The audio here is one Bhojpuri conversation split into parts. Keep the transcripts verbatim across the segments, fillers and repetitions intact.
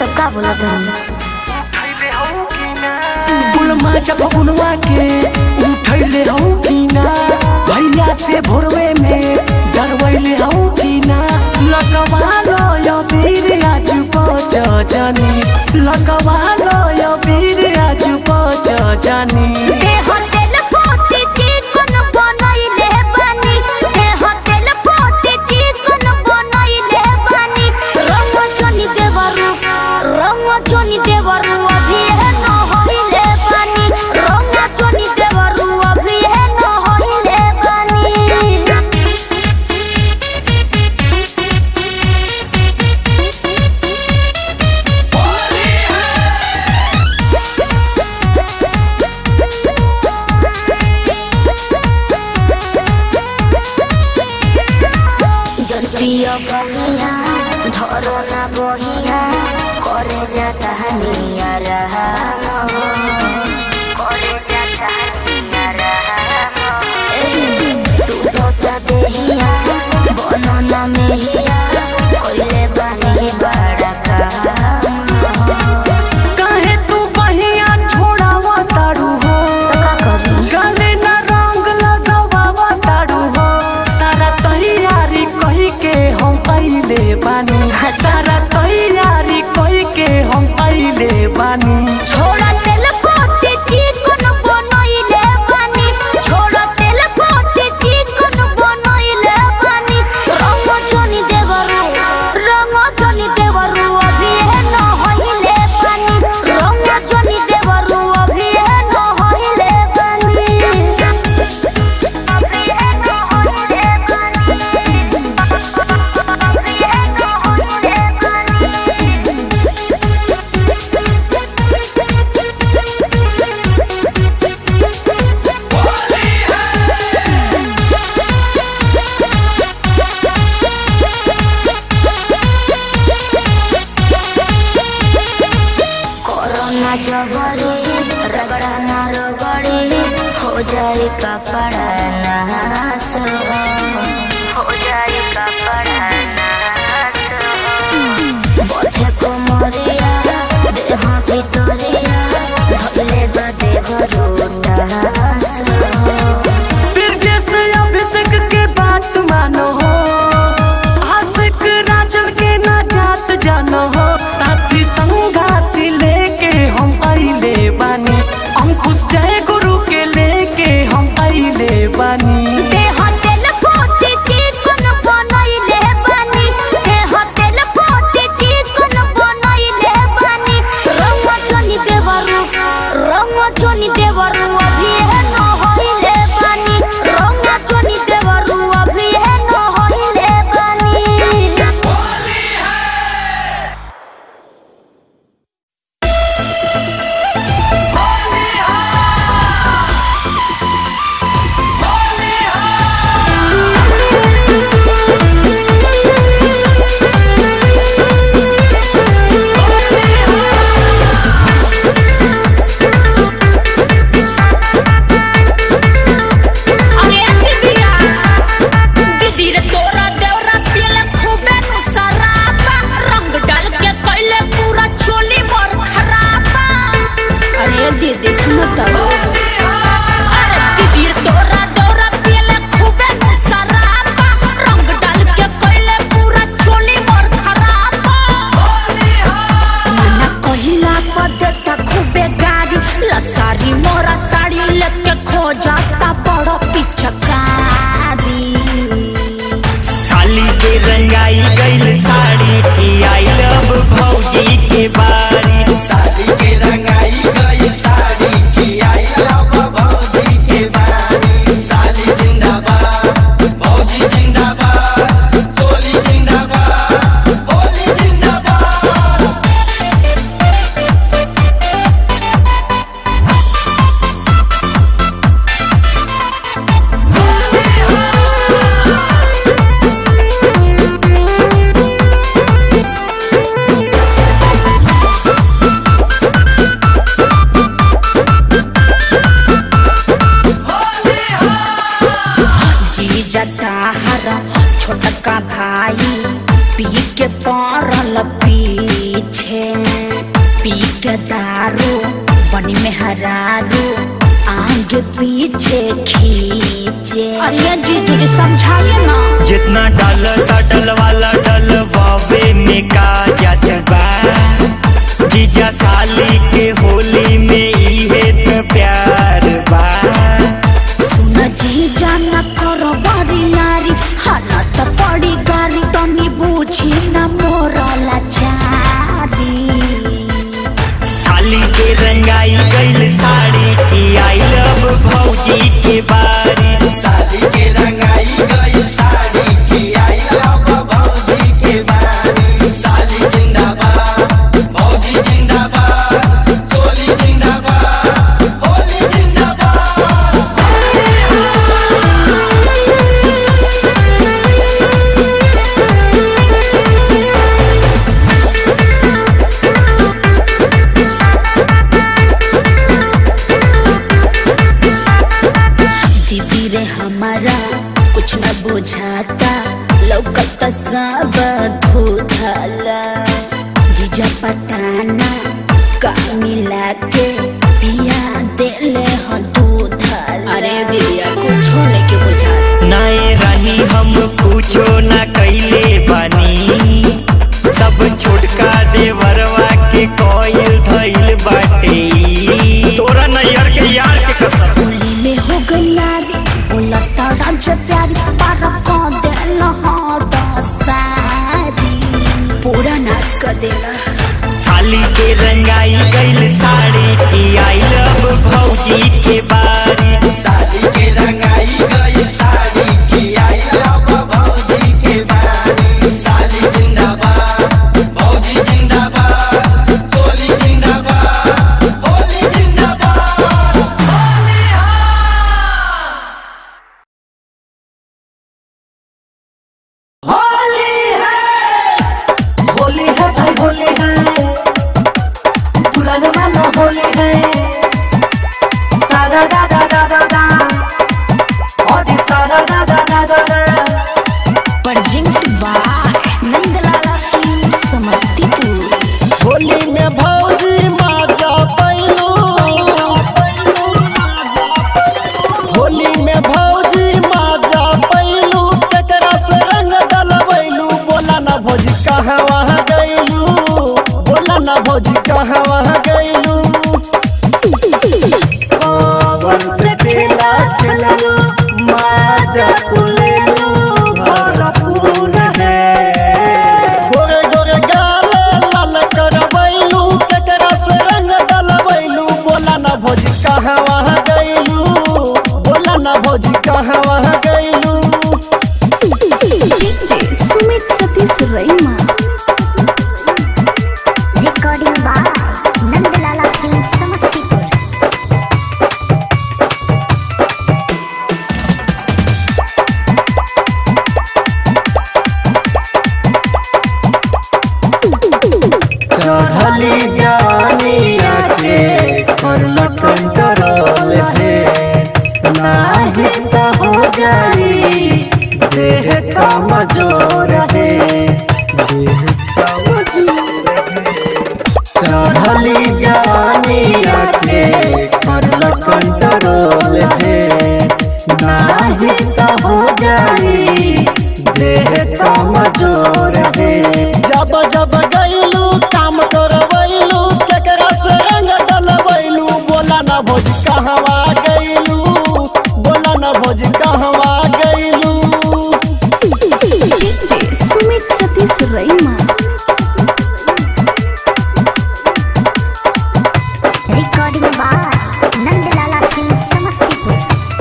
सब का बोला फगुनवा के उठैले हूँ कि ना भैया से भोरवे में डरवैले हूँ कि ना लगवा लो यो वीर आज पच जानी लगवा लो यो वीर आज पच जानी धरो ना बहिया करे जाता हनिया रहा करे जाता हनिया रहा तू होता देहिया बनो ना मेहिया कोइले बानी बड़ा काहे तू बहिया छोड़ावा तारू हो गले ना रंग लगावा तारू हो सारा तैयारी कही के हम पहले बानी सारा तैयारी कोई के हम आइले बानी छोड़ा तेल पोते चिकन बनइले बानी छोड़ा तेल पोते चिकन बनइले बानी रंग जनी देवरु रंग जनी देवरु अभी है न होइले बानी रंग जनी देवरु अभी है न होइले बानी अभी है न होइले बानी अभी है न होइले जबरी रगड़ा ना रगड़ी हो जाए कपड़ा नास हो जाए कपड़ा नास बोथे को मरिया देह भितरिया धले बा देह रोटास फिर जैसे अभिषेक के बात मानो हो आशिक राजन के ना जात जानो हो साथी संगाती लेके हम आइले बानी अंकुश जय गुरु के लेके हम आइले बानी देह तेल पोते चिकन बनइले बानी देह तेल पोते चिकन बनइले बानी रंग जनी देवरु रंग जनी देवरु अभी है न होइले बानी रंग जनी देवरु अभी है न होइले बानी साली के रंगाई गइल साड़ी की आई लव भौजी के बारी साली के रंगाई गई साड़ी की आई लव भौजी के बारी साली जिंदाबाद भौजी जिंदाबाद चोली जिंदाबाद होली जिंदाबाद छोटका भाई पी के पड़ल पी पीछे पी के दारू बनी में हरारू आगे पीछे खींचे। अरे जीजू जी समझाइए ना। जितना डल डल वाला डल वावे में का जात बा जीजा साली के होली में इहे तो प्यार बा। सुन जीजा न करो बड़ी यारी हालत पड़ी गारी तनी बूझी न मोरा लाचारी। साली के रंगाई गइल साड़ी की आई लव भौजी के बारी। साली के रंगाई गई साड़ी की आई लव भौजी के बारी। साली जिंदाबाद भौजी जिंदाबाद चोली जिंदाबाद होली जिंदाबाद। दीदी रे हमारा कुछ न बुझाता लौकत सब धुधला। जीजा पताना का मिला के पिया देले ह दूधला। अरे दीदिया कुछ लेके बुझा नाए रानी हम कुछो न कैले बानी सब छोटका देवरवा के कोयल धइल बाटे। तोरा नैयर के यार के कसम होली में हो गई यारी बोला तारा जे प्यारी पारा को देला हो दसारी पूरा नाश कर देला। साली के रंगाई गइल साड़ी की आई लव भौजी के बारी। साली के रंगाई गई साड़ी की आई लव भौजी के बारी। साली जिंदाबाद भौजी जिंदाबाद चोली जिंदाबाद होली जिंदाबाद। होली है भाई होली है पुराना मानो होली है सारा दा दा दा दा दा और सारा दा दा दा दा दा। Present by Nandlala film Samastipur. Holi में भौजी माजा पैलू होली में भौजी माजा पैलू केकरा से रंग डलवैलू बोला ना भौजी कहाँ वहाँ गैलू बोला ना भौजी कहाँ वहाँ गैलू। पवन से खेला खेलू माजा कुलेलू भरपूर है गोरे गोरे गाले लाल करवैलू केकरा से रंग डलवैलू बोला ना भौजी कहाँ वहाँ गैलू बोला ना भौजी कहाँ वहाँ गैलू। DJ Sumit Satish Raima recording by Nandlala film Samastipur. चढ़ली जानिया के करल कंट्रोल है नाही तो हो जाई देह का मजोर है देह का मजोर है। चढ़ली जानिया के करल कंट्रोल है नाही तो हो जाई देह का मजोर है। जब जब गैलू काम करवैलू केकरा से रंग डलवैलू बोला ना भौजी कहवा गैलू बोला ना भौजी कहवा गैलू। DJ Sumit Satish Raima recording by Nandlala film Samastipur.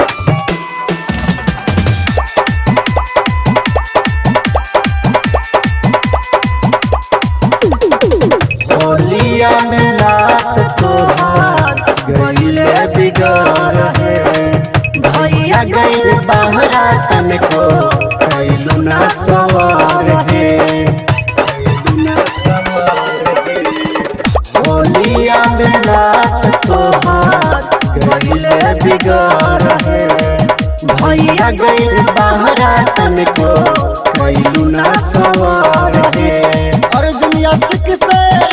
होलिया में रात तोहार गईले बिगाड़ है भैया गईल बहरा तन को कैलू ना सवार है कैलू ना सवार है। होलिया में रात तोहार गईले बिगाड़ है भैया गईल बहरा तन को कैलू ना सवार है। अर्जुन यासिक से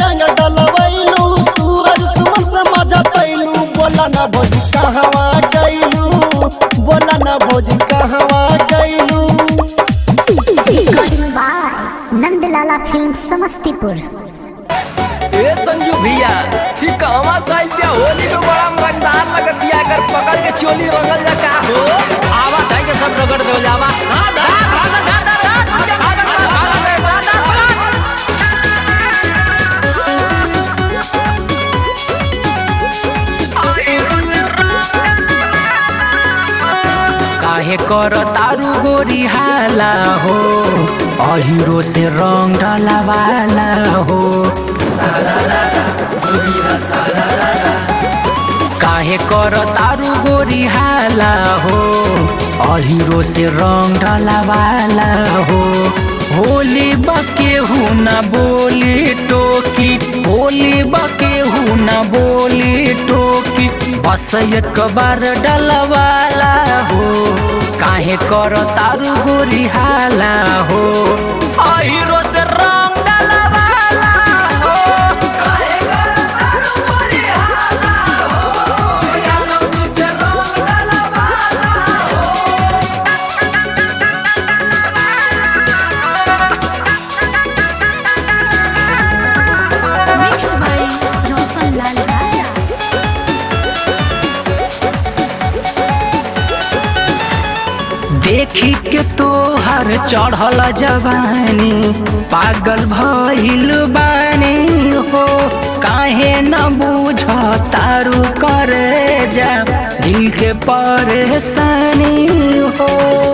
बोला ना भौजी कहवा गईलू। Recording by Nandlala film Samastipur. ए संजू भैया ठीक कहवा साइड पे होली में बड़ा रंगदार लगत दिया अगर पकड़ के चोली रंगल जा का हो आवा धाई के सब रगड़ देव जावा हां धा धा धा धा काहे कर तारू गोरी हाला हो अहिरो से रंग डलवाला हो काहे कर तारू गोरी हाला हो अहिरो से रंग डलवाला हो होली बके हूँ न बोली टोकी होली बके हूँ न बोली टोकी बस एक बार डलवाला हो काहे कर तारू गोरी हाला हो अहिरो से रंग डलवाला हो काहे कर तारू गोरी हाला हो यानो से रंग डलवाला हो मिक्स बाय रोशन लाल राजा। देखी के तोहर चढ़ल जवानी पागल भइल बानी हो काहे न बुझ तारू करे जा दिल के परेशानी हो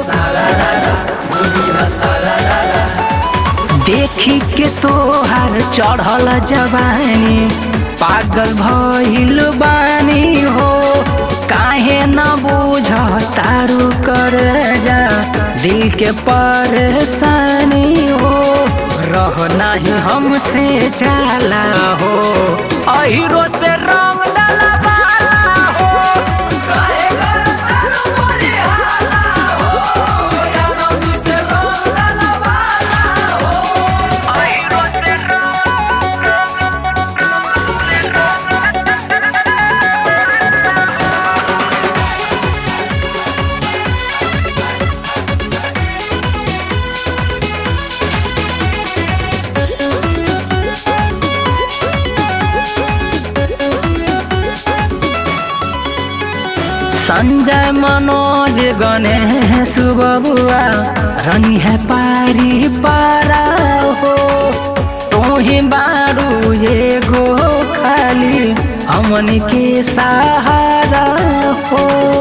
देखी के तोहर चढ़ल जवानी पागल भइल बानी हो काहे न बुझ तारू कर जा दिल के परेशानी हो रह नहीं हमसे जाला हो अहिरो से रंग डलवाला हो काहे कर तारू गोरी हाला हो यानो से रंग डलवाला हो अहिरो से संजय मनोज गणेश बबुआ रंगी है पारी पारा हो तोही बारू ये गो खाली हमन के सहारा हो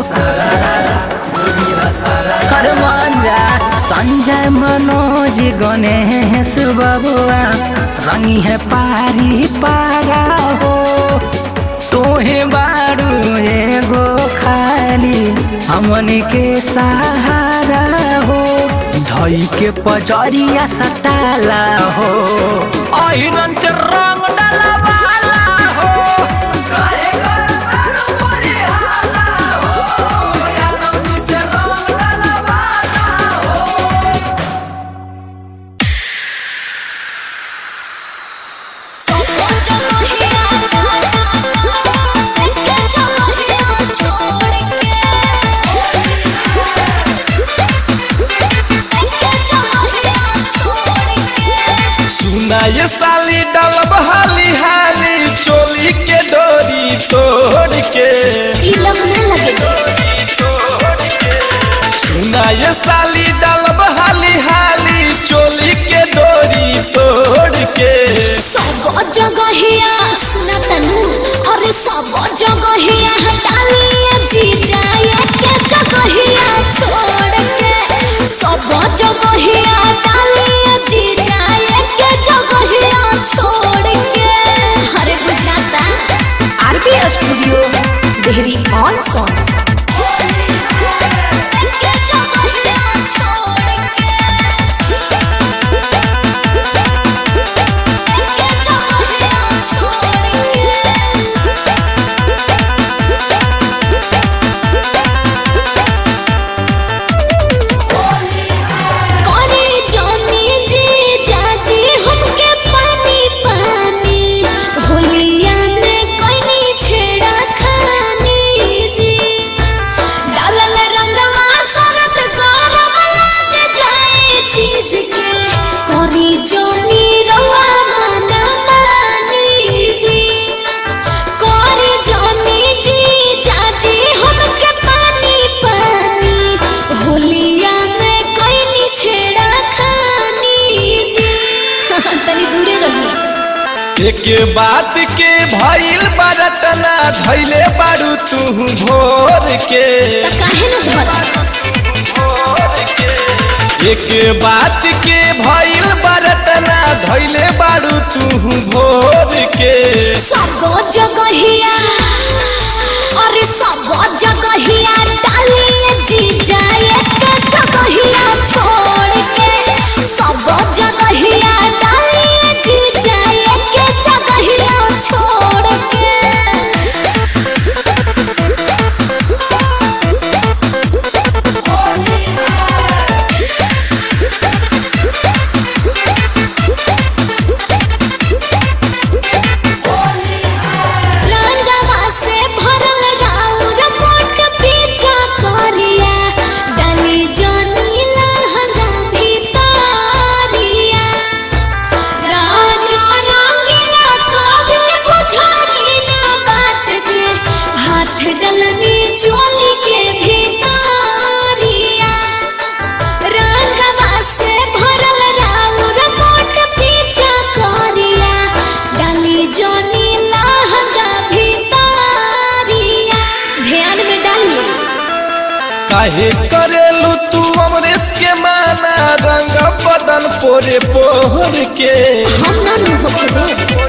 कर मंजा संजय मनोज गणेश बबुआ रंगी है पारी पारा हो तोहे बारू एगो खाली हमन के सहारा हो धई के पजरिया सटाला हो अहिरन से रंग डलवाला हो काहे कर तारू गोरी हाला हो यानो से रंग डलवाला हो सुना ये साली डलब हाली हाली चोली के डोरी तोड़ के सुना ये साली डलब हाली हाली चोली के डोरी तोड़ के सब जगहिया सुना तनु अरे सब जगहिया हटालिए जी जाए के जगहिया छोड़ के सब जगहिया हटालिए जी जाए के जगहिया छोड़ के अरे बुझाता RB studio Dehri on Sone होलिया में कोई छेड़ा खानी जी एक बात के भइल बरतना धैले बारू तू भोर के त काहे न धर एक बात के भइल बरतना धैले बारू तू भोर के सब जगहिया अरे सब जगहिया डालिए जी जाए के जगहिया छोड़ के सब जगहिया डालिए जी जाए के जगहिया छोड़ के काहे करेलू तू अमरेश के माना रंग बदन पोरे पोर के हम ना होखे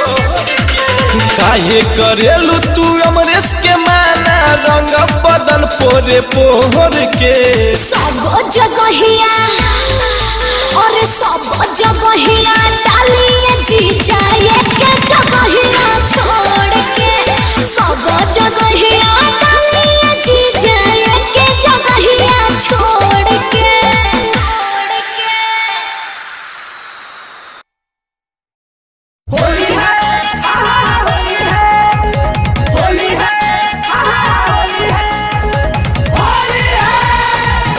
काहे करेलू तू अमरेश के माना रंग बदन पोरे पोर के सब जगहिया और सब जगहिया डालिए जी जाए के जगहिया छोड़ के सब जगहिया डालिए जी जाए के जगहिया छोड़ के होली है आहा होली है होली है आहा होली है होली है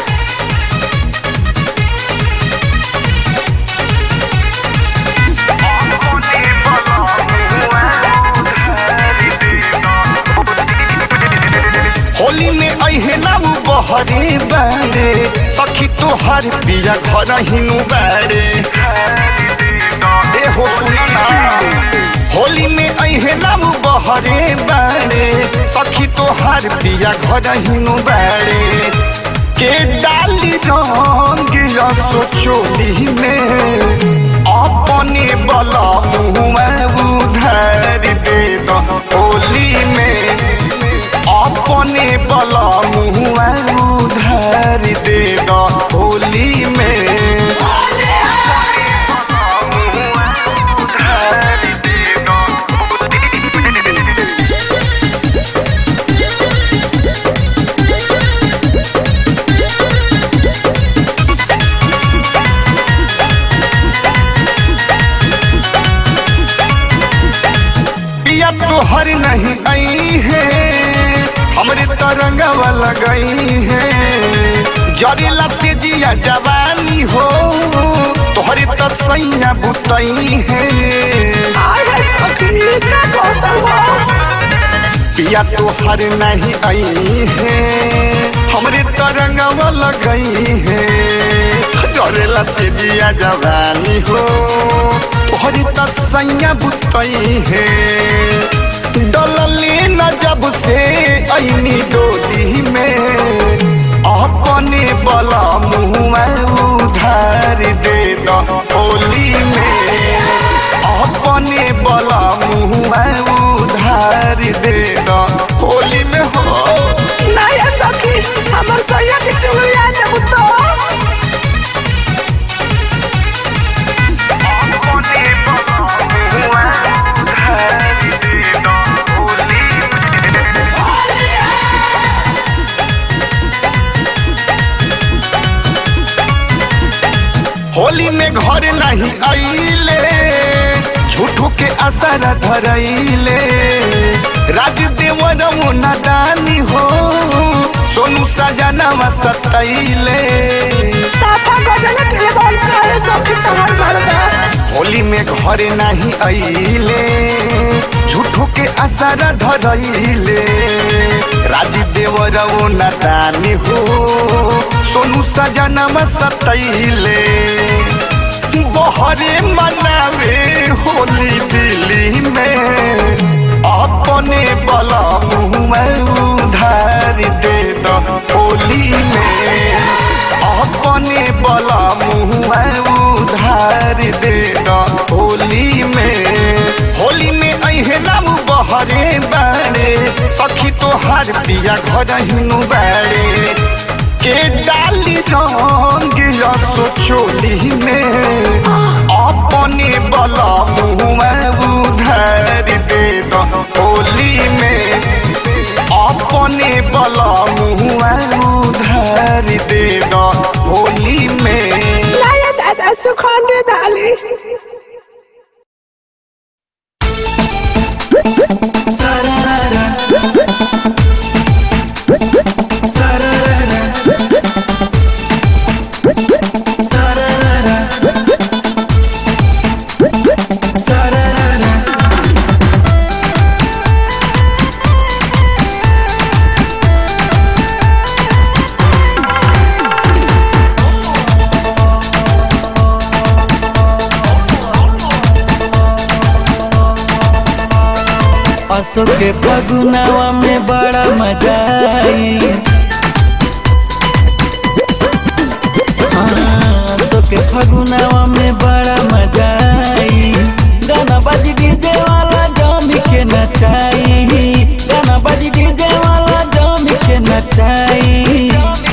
होली में अहे ना बहरे बारे सखी तोहर पिया घर हिनु बारे ए हो सुना ना होली में अहे ना बहरे बारे सखी तोहर पिया घर हिनु बारे के डाली रंग रसो चोली में अपने बला मुँह उधार दे दो होली में अपने बला मुँह उधार दे दो होली में पिया तोहर नहीं आई है हमरे तरंगवा लगाई है जरेला से जिया जवानी हो तोहरे तो सैया बुतई है पिया तोहर नहीं आई है हमरे तरंगवा लगाई है जरेला से जिया जवानी हो तोहरे तो सैया बुतई है डलले न जब से ऐनी डोली में अपने बला मुँह उधार दे दो होली में अपने बला मुँह उधार दे दो होली में हो नया सखी हमर सैया के चुगलिया देबू तो होली में घर नहीं आईले झूठो के असर धरैले राजदेव नादानी हो सोनू सजनवा सतैले होली में घर नहीं आईले झूठो के असर धरैले राजदेव नादानी हो सोनू सजनवा सतैले बहरे मनावे होली दिल अपने बला मुँह उधार दे दो होली में, अपने बला मुँह उधार दे दो होली में। होली में अहे नाम बहरे बारे सखी तोहार पिया घर हिनु बारे के डाली रंग रसो चोली में, अपने बला मुँह उधार दे दो होली में, अपने बला मुँह उधार दे दो होली में। लाया दादा सुखान रे डाली असो के फगुनावा में बड़ा मजा आई, असो के फगुनावा में बड़ा मजा आई। गाना बाजी डीजे वाला जमी के नचाई, गाना बाजी डीजे वाला जमी के नचाई।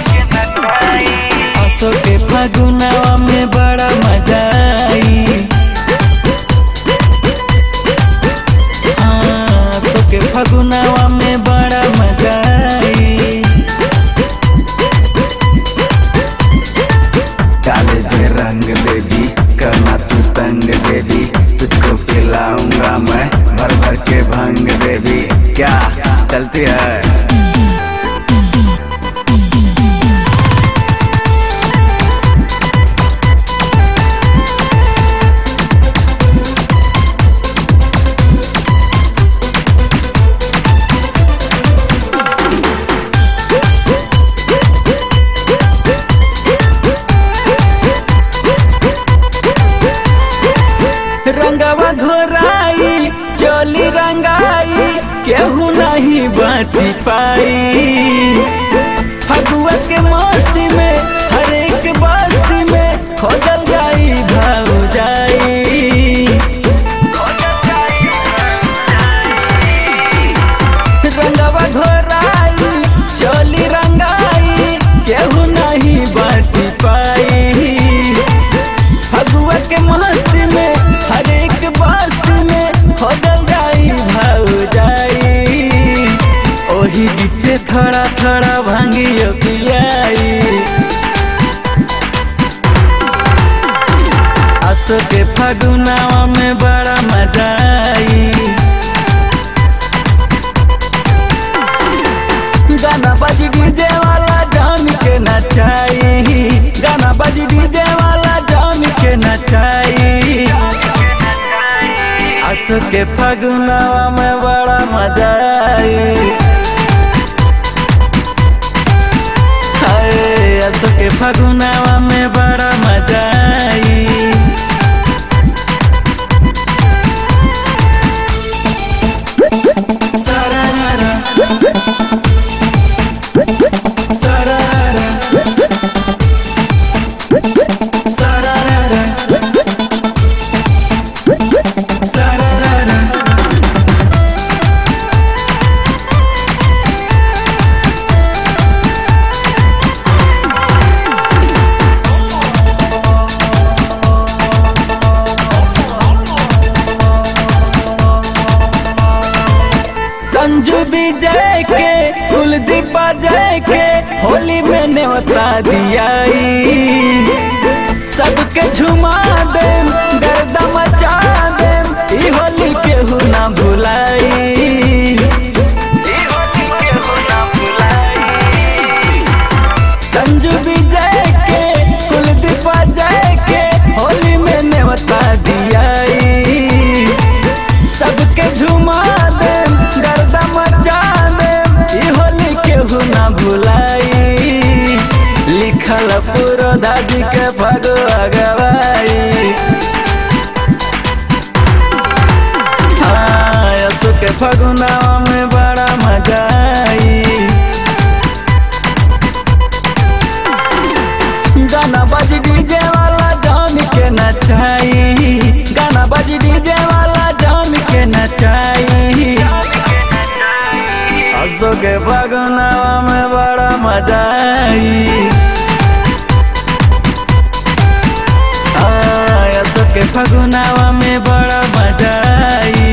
असो के फगुनावा में बड़ा मजा आई, के फगुनावा में बड़ा मजा आई। काले दे रंग बेबी करना तू तंग बेबी, तुझको पिलाऊंगा मैं भर भर के भंग बेबी। क्या चलती है रंगवा घोराई चोली रंगाई केहू नहीं बची पाई। फगुआ के मस्ती में हर एक बस्ती में खोजल जाई भाव जाई। रंगवा घोराई चोली रंगाई केहू नहीं बची पाई। फगुआ के मस्ती में हर एक बात में खोजल जाई भाव जाई। ओही बीचे थोड़ा थोड़ा भांगियो पियाई। असो के फगुनावा में बड़ा मजा आई। गाना बाजी डीजे वाला जान के नचाई, गाना बाजी डीजे वाला जान के नचाई। असो के फगुनावा में बड़ा मजा आई। हाय असो के फगुनावा में बड़ा मजा आई। संजू विजय के कुलदीपा जय के होली में न्योता दियाई। सबके झुमा दे गर्दा मचा दे ई होली केहू ना भुलाई। संजू विजय के कुलदीपा जय के होली में न्योता दियाई। सबके झुमा दे गर्दा मचा दे ई होली केहू ना भुलाई। लिखल पूरा दादी के भगवा गवाई। हाँ असो के फगुनावा असो के फगुनावा में बड़ा मजा आई। असो के फगुनावा में बड़ा मजा आई।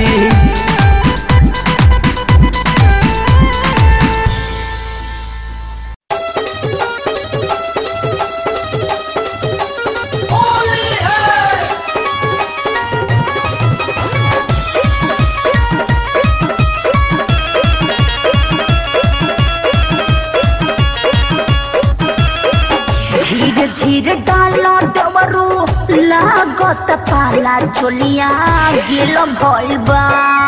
धीरे धीरे डालो देवरू लागत पाला चोलिया गिल भइल बा।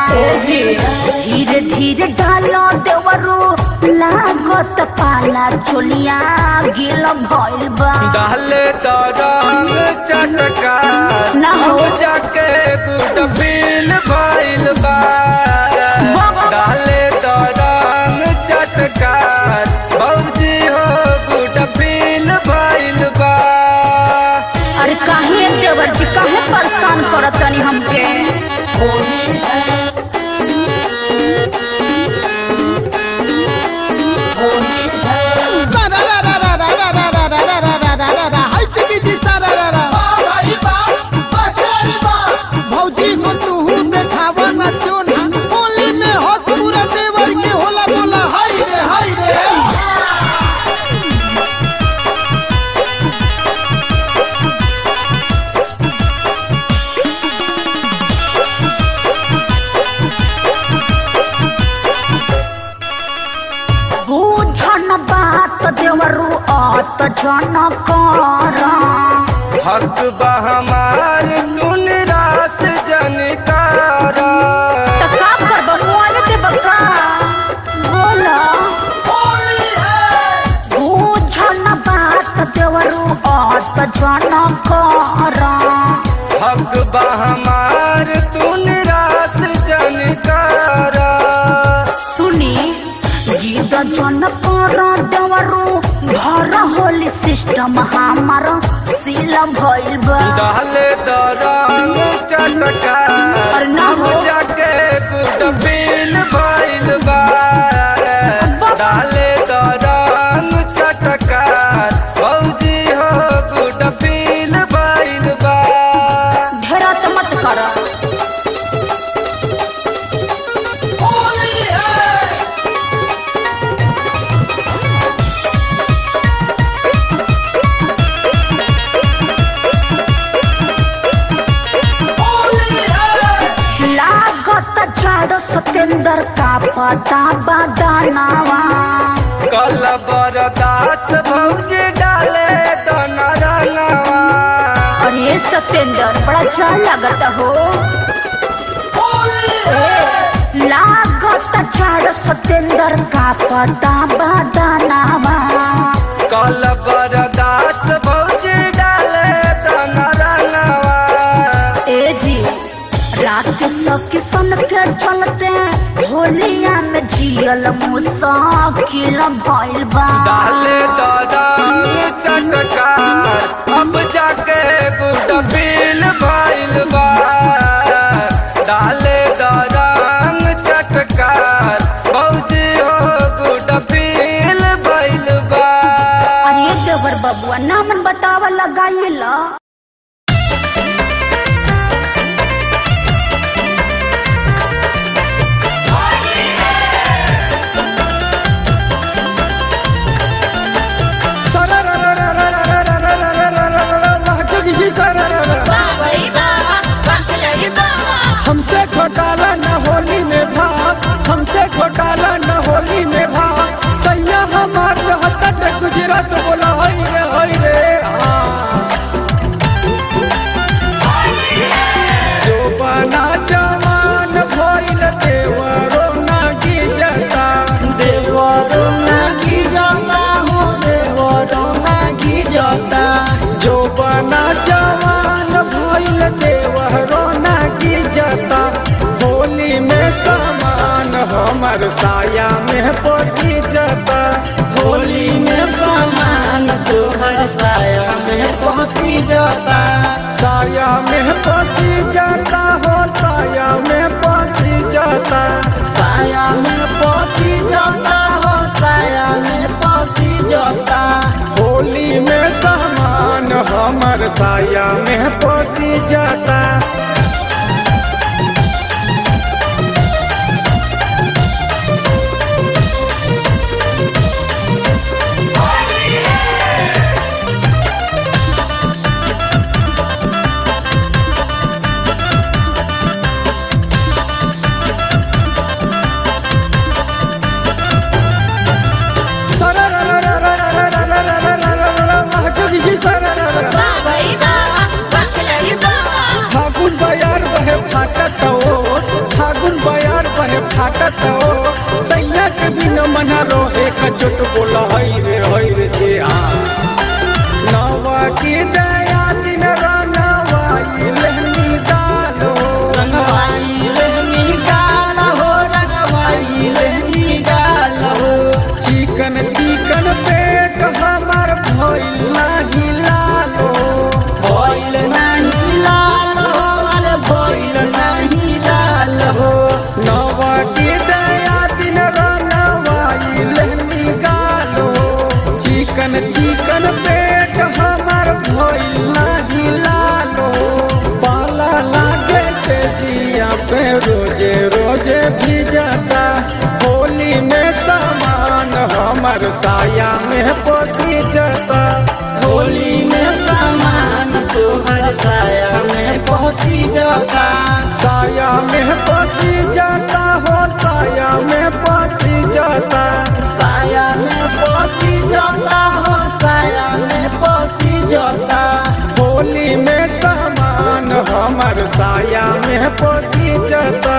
धीरे धीरे डालो देवरू लागत पाला चोलिया गिल भइल बा। डाले तो रंग चटका ना हो जाके गुड फील भइल बा। डाले तो रंग चटका भौजी हो गुड फील भइल बा। अरे काहे देवर जी काहे परेशान करत तनी हमके। भौजी को तू देखावा ना चोना होली में हो पूरा देवर के होला बोला हाय रे हाय रे। बूझन बात देवरू आत जन कर। हक बा हमार तू निराश जनकार। त का करब मोबाइल के बका बोला बूझन बात देवरू आत जन कर। हक बा हमार तू निराश जनकार। सुनी जीद जन कर देवरू घर होली सिस्टम हमार सील भइल बा। डाले तो रंग चटका और ना हो जाके गुड फील भइल बा। डाले तो रंग चटका भौजी हो गुड फील भइल बा। ढेरा त मत कर। लागत जाड़ सतेंद्र का पता बदनावा। कल बरदास भौजी डाले तो नरनवा। अरे सतेंद्र बड़ा जाड़ लागत हो। लागत जाड़ सतेंद्र का पता बदनावा। कल बरदास भौजी डाले तो नरनवा। ए जी रात सखी सन के चलते होलिया में जियल मुसाकिल भइल बा। डाले तो रंग चटकार अब जाके गुड फील भइल बा। डाले तो रंग चटकार भौजी हो गुड फील भइल बा। अरे देवर बबुआ नामन बतावा लगाइला। हमसे घोटाला न होली में भाग, हमसे घोटाला न होली में भाग। सैया हमार हटट गुजरात बोला हई रे हई रे। जो बना जवान भइल देवरो ना गिजता। देवरो ना गिजता हो देवरो ना गिजता। जो बना जवान भइल देवरो ना गिजता। होली में सामान हमर साया में पोसी जाता। होली में सामान तोहर साया में पोसी जाता। साया में पोसी जाता हो साया में पोसी जाता। साया में पोसी जाता हमर साया में पोसी जाता। फागुन बयार बहे फाटत हो, फागुन बयार बहे फाटत हो, सैया के बिन मना रोहे खचोट बोला हई रे हई रे ए आ नवा की दया दिन रंगवाई लहनी डालो, रंगवाई लहनी डालो, रंगवाई लहनी डालो। चिकन चिकन पेट हमार भइल नाही लालो, भइल नाही लालो, अरे भइल नाही लालो। नवा की दया दिन रंगवाई लहनी गालो, चिकन चिकन पेट हमार भइल नाही लालो। पाला लागे से जिया पे रोजे रोजे भिजता, होली में सामान हमर साया में पोसी जाता, होली में सामान तोहर साया में पोसी जाता। साया में पोसी जाता हो, साया में पोसी जाता, साया में पोसी जाता हो, साया में पोसी जाता। होली में सामान हमर साया में पोसी जाता।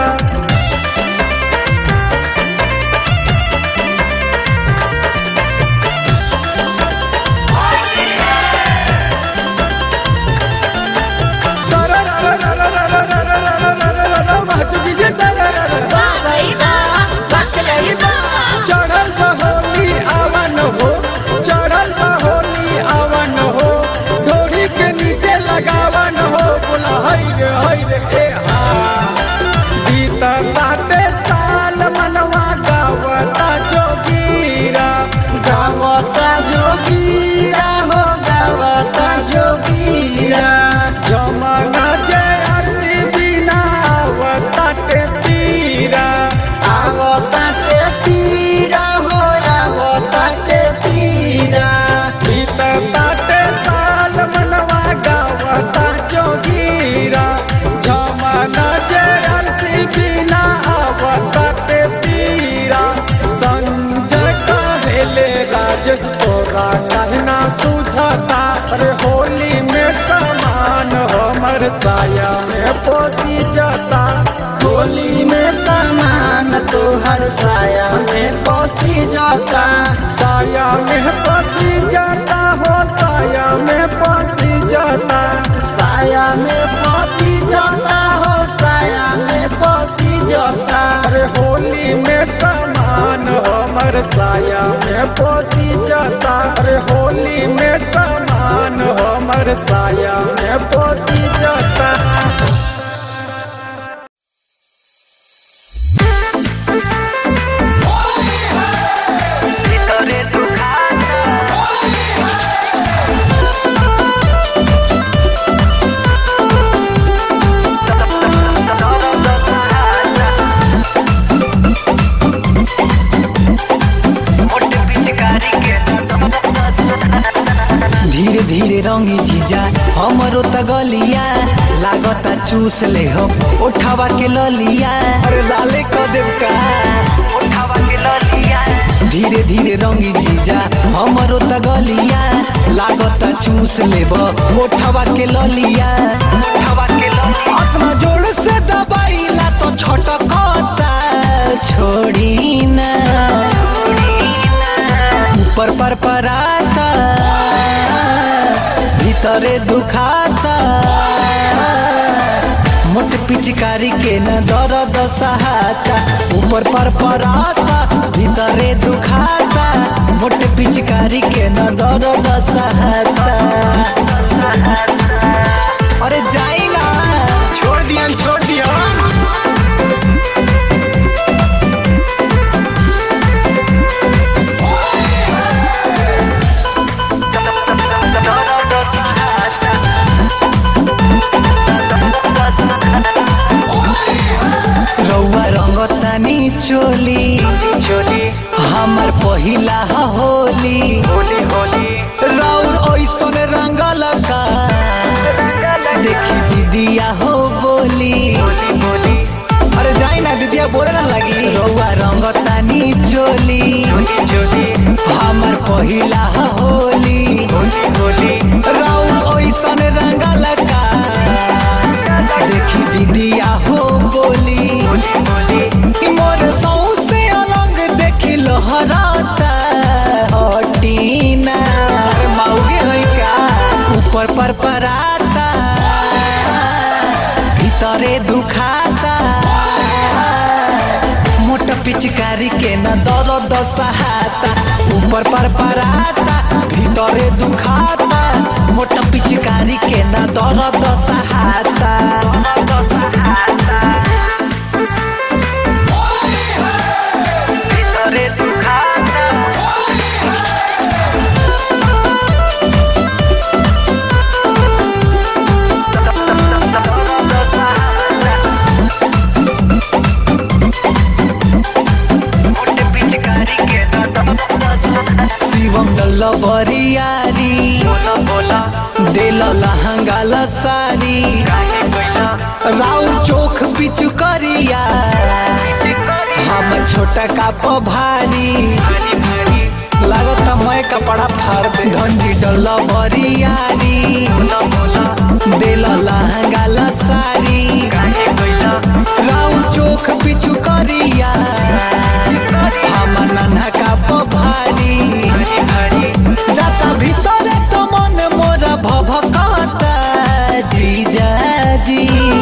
चढ़ल होली आवन हो, चढ़ल होली आवन हो, डोरी के नीचे लगावन हो, बोला हई रे हई रे ए हा। बीता बाटे साल मनवा गावता जोगीरा, गावता जोगीरा हो, गावता जोगीरा। जमाना जे अरसी बिना आवता ते पीरा, आवता ते पीरा हो, आवता ते पीरा। बीता बाटे साल मनवा गावता जोगीरा, जमाना जे अरसी बिना आवता ते पीरा। संजय कहेले राजेश तोरा कहना सुझाता, अरे होली में सामान हमर साया में पोसी जाता, होली में सामान तोहर साया में पोसी जाता। साया में पोसी जाता हो, साया में पोसी जाता, साया में पोसी जाता हो, साया में पोसी जाता। अरे होली में सामान हमर साया में पोसी जाता, अरे होली में सामान हमर साया में पोसी जाता। धीरे धीरे रंगी जीजा हमरो तगलिया, लागता चूस ले हो उठावा के ललिया, अरे लाले क देव का उठावा के ललिया। धीरे धीरे रंगी जीजा हमरो तगलिया, लागता चूस लेब उठावा के ललिया, उठावा के ललिया। अपना जोर से दबाइला तो छटकता, छोड़ी ना ऊपर पर पराता, भीतरे दुखाता। मोट पिचकारी के न दर्द सहाता, ऊपर पर पराता, भीतरे दुखाता। मोट पिचकारी के न दर्द सहाता। अरे जाई ना, छोड़ दिया छोड़ दिया। पहिला होली होली होली राउर ओइसन रंगल का देखी दीदिया हो बोली बोली बोली अरे जाई ना दीदिया बोले ना लगी रउआ रंग तानी चोली चोली हमर पहिला होली होली होली राउर ओइसन रंगल का देखी दीदिया हो बोली बोली बोली कि मोर सौसे अलग देखी लहराता हटीना अरे मौगे है क्या ऊपर पर पराता भीतरे दुखाता मोटा पिचकारी के न दर्द सहाता ऊपर पर पराता भीतरे दुखाता मोटा पिचकारी के न दर्द सहाता भीतरे दुखाता शिवम लबरियारी बोला बोला दिल लहंगा लसारी राउ चोख बिचु करिया हम छोटा का पभारी लागत मैं कपड़ा फाड़ दे धंजी डल बरियारी दिल लहंगा लसारी राउ चोख बिचु करिया हम नन्हा का पभारी जाता भीतर तो मन मोरा भभकता जीजा जी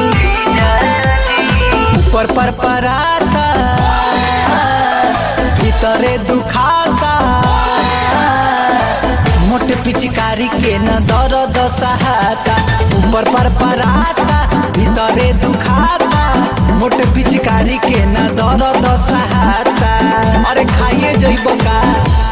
ऊपर पर पराता भीतरे दुखाता मोटे पिचकारी के न दर्द सहाता ऊपर पर पराता भीतरे दुखाता मोटे पिचकारी के न दर्द सहाता अरे खाइए जइब का